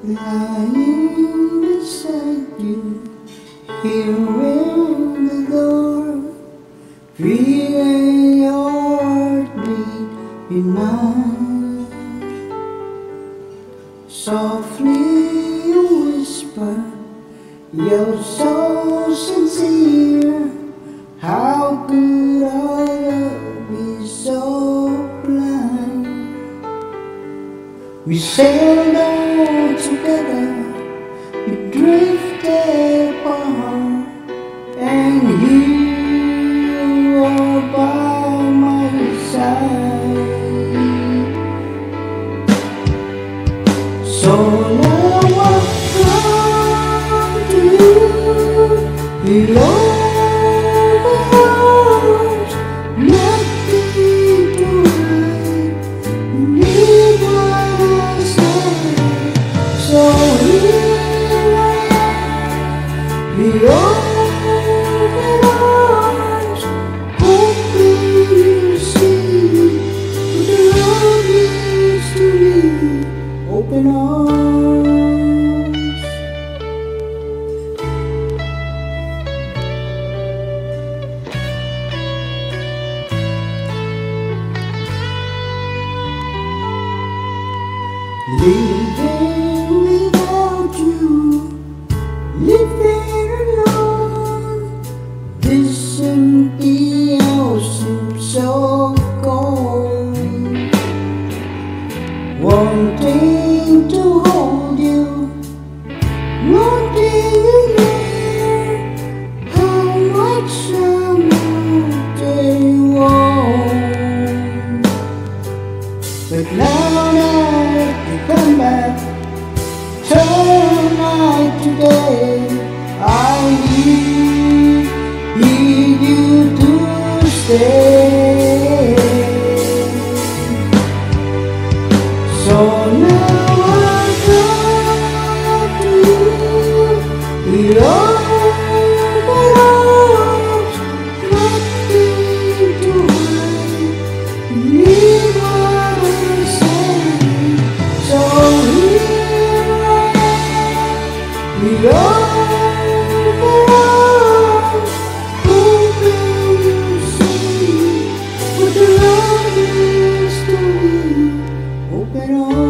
lying beside you, here in the door, feeling your heartbeat in mine. Softly you whisper, you're so sincere. How could our love be so blind? We sailed on together, we drifted apart, and you are by my side. So now I come to you, below the heart, nothing to hide. You need what I say, so here I am, below the heart, hoping you see what the love means to me. Open arms. Living without you, living alone, this empty house seems so cold. Wanting to hold you, wanting you near, how much I wanted you want. But now that you come back, turn night to day, I need you to stay. So now I come to you, below the heart, nothing to hide. You need what I say, so here I am, below the heart, hoping you see what the love is to me. Open up.